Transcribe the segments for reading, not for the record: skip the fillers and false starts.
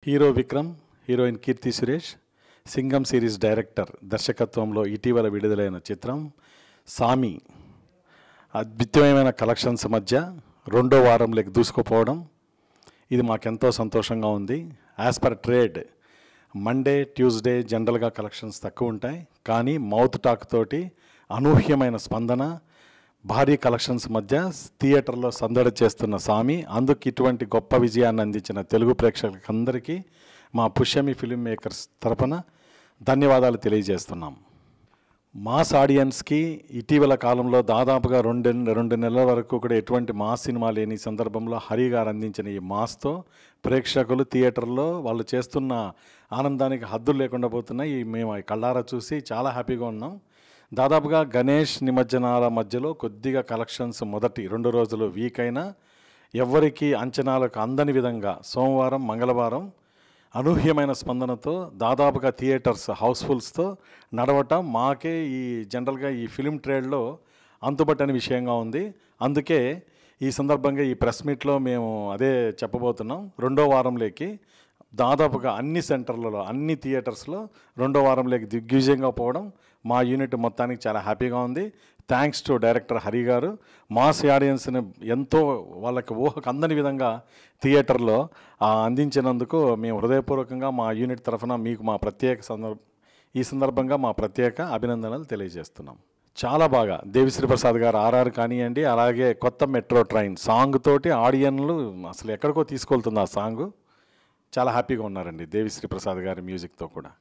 Hero Vikram, heroine Keerthy Suresh, Singam series director దర్శకత్వంలో ఇటీవల విడుదలైన చిత్రం సామి అద్భుతమైన కలెక్షన్స్ మధ్య రెండో వారంలోకి దూసుకుపోవడం ఇది మాకెంతో సంతోషంగా ఉంది. As per trade Monday, Tuesday జనరల్గా కలెక్షన్స్ తక్కువ ఉంటాయి, కానీ మౌత్ టాక్ తోటి అనూహ్యమైన స్పందన, భారీ కలెక్షన్స్ మధ్య థియేటర్లో సందడి చేస్తున్న సామి అందుకు ఇటువంటి గొప్ప విజయాన్ని అందించిన తెలుగు ప్రేక్షకులందరికీ మా పుష్యమి ఫిల్మ్ మేకర్స్ తరపున ధన్యవాదాలు తెలియజేస్తున్నాం. మాస్ ఆడియన్స్కి ఇటీవల కాలంలో దాదాపుగా రెండు నెలల వరకు కూడా ఎటువంటి మాస్ సినిమా లేని సందర్భంలో హరి గారు అందించిన ఈ మాస్తో ప్రేక్షకులు థియేటర్లో వాళ్ళు చేస్తున్న ఆనందానికి హద్దులు లేకుండా పోతున్నాయి. మేము కళ్ళారా చూసి చాలా హ్యాపీగా ఉన్నాం. దాదాపుగా గణేష్ నిమజ్జనాల మధ్యలో కొద్దిగా కలెక్షన్స్ మొదటి 2 రోజులు వీక్ అయినా ఎవరికి అంచనాలకు అందని విధంగా సోమవారం, మంగళవారం అనూహ్యమైన స్పందనతో దాదాపుగా థియేటర్స్ హౌస్ఫుల్స్తో నడవటం మాకే ఈ జనరల్గా ఈ ఫిలిం ట్రేడ్లో అంతుబట్టని విషయంగా ఉంది. అందుకే ఈ సందర్భంగా ఈ ప్రెస్ మీట్లో మేము అదే చెప్పబోతున్నాం. రెండో వారంలోకి దాదాపుగా అన్ని సెంటర్లలో, అన్ని థియేటర్స్లో రెండో వారంలోకి దిగ్విజయంగా పోవడం మా యూనిట్ మొత్తానికి చాలా హ్యాపీగా ఉంది. థ్యాంక్స్ టు డైరెక్టర్ హరి గారు. మాస్ ఆడియన్స్ని ఎంతో వాళ్ళకి ఊహకు అందని విధంగా థియేటర్లో అందించినందుకు మేము హృదయపూర్వకంగా మా యూనిట్ తరఫున మీకు మా ఈ సందర్భంగా మా ప్రత్యేక అభినందనలు తెలియజేస్తున్నాం. చాలా బాగా దేవిశ్రీ ప్రసాద్ గారు ఆర్ఆర్ కానివ్వండి, అలాగే కొత్త మెట్రో ట్రైన్ సాంగ్ తోటి ఆడియన్లు అసలు ఎక్కడికో తీసుకెళ్తుంది ఆ సాంగ్. చాలా హ్యాపీగా ఉన్నారండి దేవిశ్రీ ప్రసాద్ గారి మ్యూజిక్తో కూడా.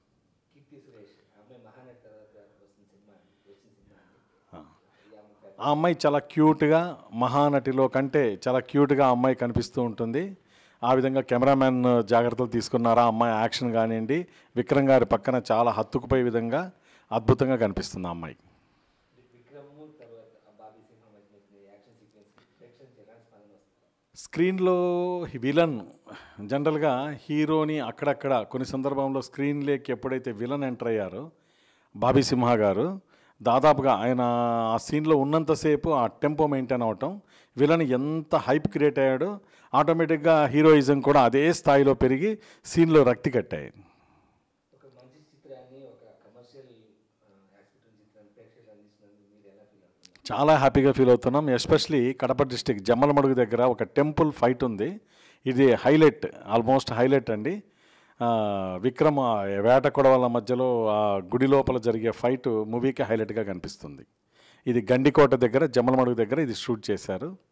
ఆ అమ్మాయి చాలా క్యూట్గా, మహానటిలో కంటే చాలా క్యూట్గా ఆ అమ్మాయి కనిపిస్తూ ఉంటుంది. ఆ విధంగా కెమెరామ్యాన్ జాగ్రత్తలు తీసుకున్నారా, ఆ అమ్మాయి యాక్షన్ కానివ్వండి విక్రమ్ గారి పక్కన చాలా హత్తుకుపోయే విధంగా అద్భుతంగా కనిపిస్తుంది ఆ అమ్మాయి. స్క్రీన్లో విలన్ జనరల్గా హీరోని అక్కడక్కడ కొన్ని సందర్భంలో స్క్రీన్లోకి ఎప్పుడైతే విలన్ ఎంటర్ అయ్యారో బాబీ సింహ గారు, దాదాపుగా ఆయన ఆ సీన్లో ఉన్నంతసేపు ఆ టెంపో మెయింటైన్ అవటం, విలన్ ఎంత హైప్ క్రియేట్ అయ్యాడో ఆటోమేటిక్గా హీరోయిజం కూడా అదే స్థాయిలో పెరిగి సీన్లో రక్తి కట్టాయి. చాలా హ్యాపీగా ఫీల్ అవుతున్నాం. ఎస్పెషలీ కడప డిస్టిక్ జమ్మలమడుగు దగ్గర ఒక టెంపుల్ ఫైట్ ఉంది. ఇది హైలైట్, ఆల్మోస్ట్ హైలైట్ అండి. విక్రమ్ వేట కొడవల మధ్యలో ఆ గుడి లోపల జరిగే ఫైట్ మూవీకి హైలైట్గా కనిపిస్తుంది. ఇది గండికోట దగ్గర, జమ్మలమడుగు దగ్గర ఇది షూట్ చేశారు.